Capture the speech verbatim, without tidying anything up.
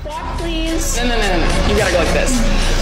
Back, please. No, no, no, no, no. You gotta go like this.